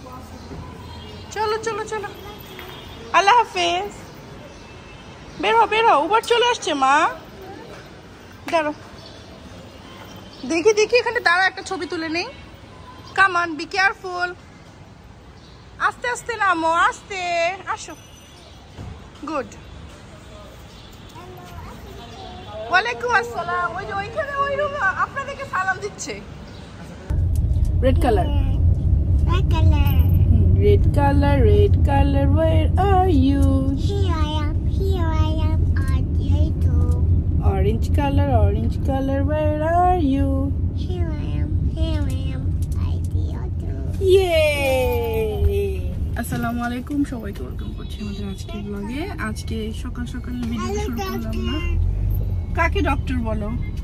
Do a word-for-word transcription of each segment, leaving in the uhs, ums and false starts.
চলো চলো চলো, আল্লাহ হাফেজ। বেরো বেরো, উবার চলে আসছে মা। দাঁড়ো, দেখি দেখি এখানে দাঁড়া, একটা ছবি তুলে নেই। Come on, be careful. আস্তে আস্তে নামো, আস্তে আসো। গুড। ওয়ালাইকুম আসসালাম। ওই যে ওইখানে ওই রুম আপনাদেরকে সালাম দিচ্ছে। Red colour, Red color. Red colour, red colour, where are you? Here I am. Here I am. Are you too? Orange color, orange color, where are you? Here I am. Here I am. Are you too? Yay! আসসালামু আলাইকুম, সবাইকে welcome করছি আমাদের আজকে ব্লগে। আজকে সকাল সকাল ভিডিও শুরু করলাম না। কাকে ডক্টর বলো?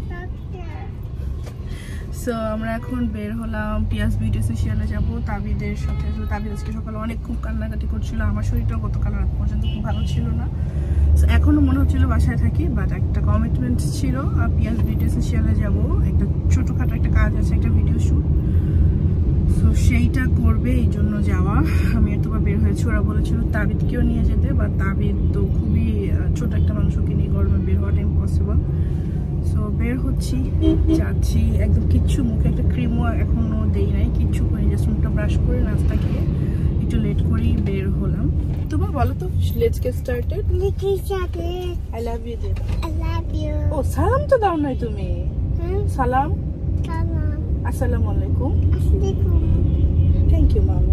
সো আমরা এখন বের হলাম, পিয়াস বিউটি স্পেশালে যাবো তাবিদের সাথে। তাবিদ আজকে সকালে অনেক খুব কান্নাকাটি করছিল, আমার শরীরটাও গতকাল রাত পর্যন্ত খুব ভালো ছিল না। সো এখনও মনে হচ্ছিল বাসায় থাকি, বাট একটা কমিটমেন্ট ছিল, আর পিয়াস বিউটি স্পেশালে যাবো। একটা ছোটোখাটো একটা কাজ আছে, একটা ভিডিও শ্যুট, সো সেইটা করবে, এই জন্য যাওয়া। আমি এত বের হয়েছি, ওরা বলেছিল তাবিদকেও নিয়ে যেতে, বা তাবিদ তো খুবই ছোট একটা মানুষকে নিয়ে গরমে বের হওয়াটা ইম্পসিবল। সো বের হচ্ছি, যাচ্ছি, একদম কিচ্ছু মুখে একটা ক্রিমও এখনো দেই নাই, কিচ্ছু করি, জাস্ট মুখটা ব্রাশ করে নাস্তা খেয়ে একটু লেট করেই বের হলাম। তোমার বলো তো, let's get started. I love you দে। I love you. ও সালাম তো দাও নাই তুমি। Hmm? সালাম, Salam. আসসালামু আলাইকুম। Assalamualaikum. থ্যাংক ইউ মামু।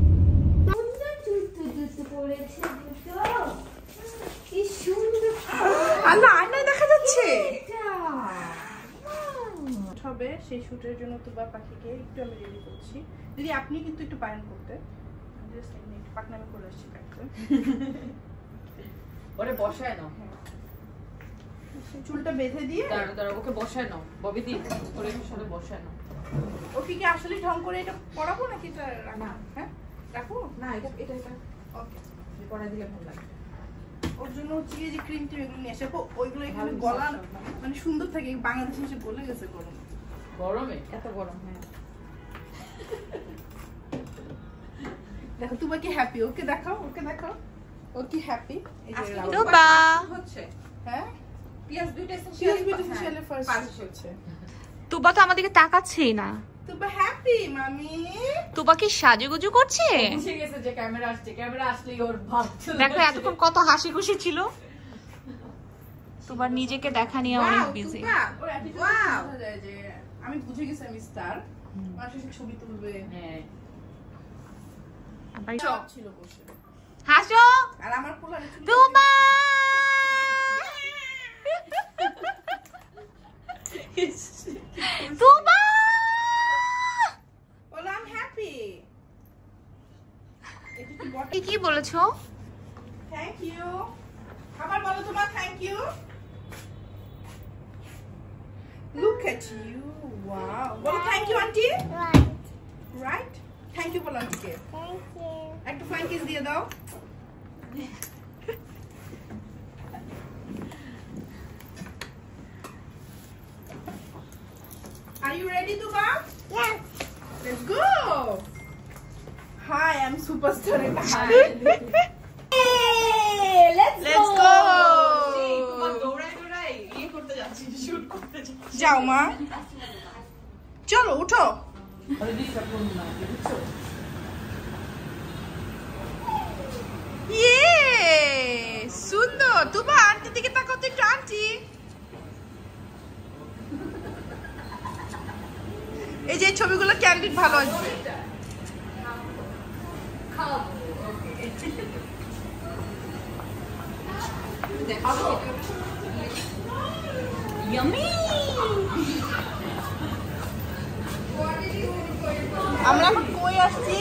আল্লাহ, আয়নায় দেখা যাচ্ছে। হবে সেই শুটের জন্য তুবা পাখিকে একটু আমি রেডি করছি। দিদি আপনি কিন্তু একটু বায়ন করতে, জাস্ট আমি একটু পাকনামে করে আসছি কাটতে। ওরে বসায় নাও, চুলটা বেঁধে দিয়ে দাঁড়াও দাঁড়াও, ওকে বসায় নাও ববি দি, ওরে সাথে বসায় নাও। ওকে কি আসলে ঢং করে এটা পড়াবো নাকি এটা রাখবো? হ্যাঁ রাখবো না, এটা এটা এটা ওকে, পড়া দিলে ভালো লাগে। ওর জন্য হচ্ছে যে ক্রিম টিম এগুলো নিয়ে আসে, ওইগুলো এখানে গলা মানে সুন্দর থাকে। বাংলাদেশে এসে গলে গেছে গরম, গরমে এত গরম। হ্যাঁ দেখো তুবা কি হ্যাপি, ওকে দেখাও, ওকে দেখাও ও কি হ্যাপি। এই যে তুবা হচ্ছে, হ্যাঁ পিয়াস দুইটা পিয়াস বিউটি স্পেশালে ফার্স্ট হচ্ছে। তুবা তো আমাদেরকে তাকাচ্ছেই না। তুবা হ্যাপি মামি। তুবা কি সাজুগুজু করছে? বুঝে গেছে যে ক্যামেরা আসছে, ক্যামেরা আসলেই ওর ভাব চলে। দেখো এতক্ষণ কত হাসি খুশি ছিল। তুবা নিজেকে দেখা নিয়ে অনেক বিজি। ওর অ্যাটিটিউড বোঝা যায় যে আমি বুঝে গেছি আমি স্টার, মানুষের ছবি তুলবে। হ্যাঁ আবার সব ছিল বসে হাসো। আর আমার পোলারে তুবা তুবা বলো আই এম হ্যাপি। এটা কি বটে? কি বলেছো? Thank you. আবার বলো তোমার thank you. Look at you. Wow. বলো thank you aunty. Right. Right, thank you বলো আন্টিকে। Thank you. একটা ফ্লাইং কিস দিয়ে দাও। Are you ready Tuba? Yes. Let's go. Hi, I'm superstar. Hey, let's, Let's go. তোমার দৌড়াই দৌড়াই ইয়ে করতে যাচ্ছি, শুট করতে যাচ্ছি। যাও মা, চলো উঠো। আরে দিদি কাপড় না বুঝছো? ইয়ে সুন্দর। তুবা আন্টির দিকে তাকাও তো একটু। আন্টি এই যে ছবিগুলো ক্যান্ডিড ভালো আসবে। ইয়াম্মি। আমরা এখন কই আসছি?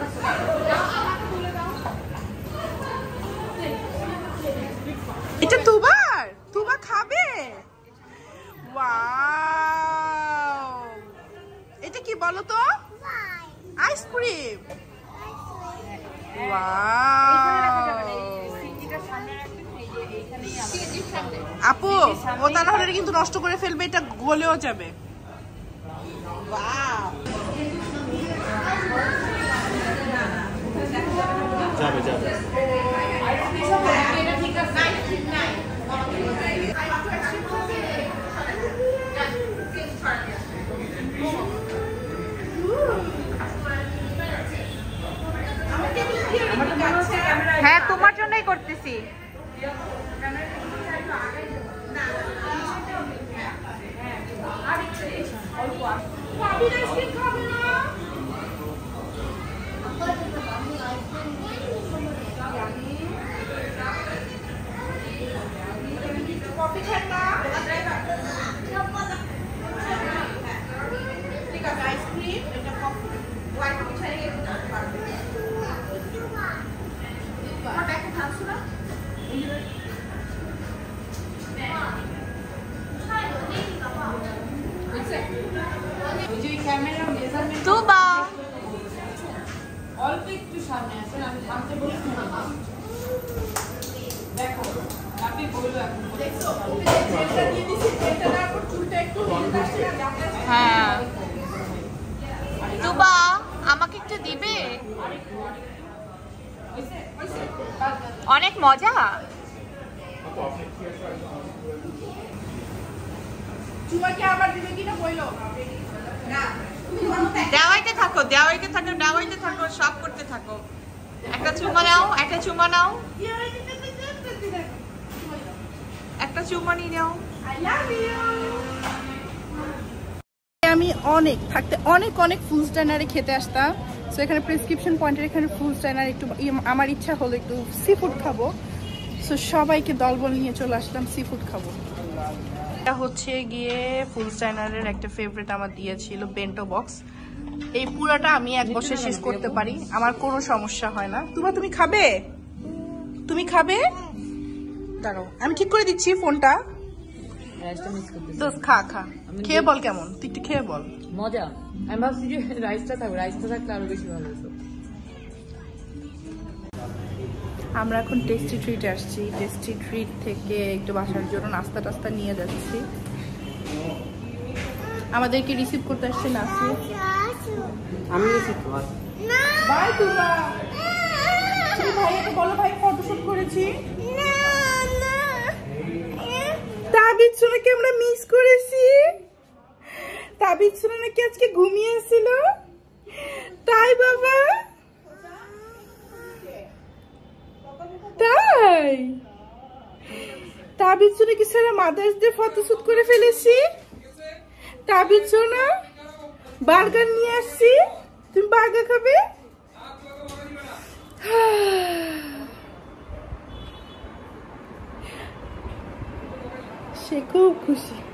এটা তুবার, তুবা খাবে। ওয়াও, এটা কি বলো তো? আইসক্রিম। আপু ও তা না হলে কিন্তু নষ্ট করে ফেলবে, এটা গলেও যাবে। হয়ে যাবে। হ্যাঁ তোমার জন্যই করতেছি। তুবা অল্প একটু সামনে আসেন, আমি থামতে বলছি দেখো আপনি বললো এখন দেখছো তেলটা দিয়ে দিছি, তেলটা দেওয়ার পর চুলটা একটু হ্যাঁ তুবা আমাকে একটু দিবে? অনেক মজা। চুমাকে আবার দিবে কিনা বললো না, দেওয়াইতে থাকো দেওয়াইতে থাকো দেওয়াইতে থাকো, সব করতে থাকো। একটা চুমা নাও, একটা চুমা নাও, একটা চুমা নিয়ে নাও। I love you. আমি অনেক থাকতে অনেক অনেক ফুল স্টাইনারে খেতে আসতাম। সো এখানে প্রেসক্রিপশন পয়েন্টের এখানে ফুল স্টাইনার একটু আমার ইচ্ছা হলো একটু সি ফুড খাবো। সো সবাইকে দলবল নিয়ে চলে আসলাম সি ফুড খাবো। এটা হচ্ছে গিয়ে ফুল স্টাইনারের একটা ফেভারিট আমার দিয়েছিল বেন্টো বক্স। এই পুরাটা আমি এক বছর শেষ করতে পারি, আমার কোনো সমস্যা হয় না। তুবা তুমি খাবে? তুমি খাবে? দাঁড়াও আমি ঠিক করে দিচ্ছি ফোনটা। দোস্ত খা খা, খেয়ে বল কেমন, তুই একটু খেয়ে বল। মজা। আমি ভাবছি যে রাইসটা থাকবে, রাইসটা থাকলে আরো বেশি ভালো হতো। আমরা এখন টেস্টি ট্রিট আসছি, টেস্টি ট্রিট থেকে একটু বাসার জন্য নাস্তা টাস্তা নিয়ে যাচ্ছি। আমাদেরকে রিসিভ করতে আসছে নাসি। আমি রিসিভ করব। বাই তুবা। তুমি ভাইয়াকে বলো ভাই ফটোশুট করেছি। না না তাবিজ সোনাকে আমরা মিস করেছি। তাবিজ সোনা নাকি আজকে ঘুমিয়েছিল, তাই বাবা? তাই তাবিজ সোনা কি সারা মাদার্স ডে ফটোশুট করে ফেলেছি। তাবিজ সোনা বার্গার নিয়ে আসছি, তুমি বার্গার খাবে? সে খুব খুশি।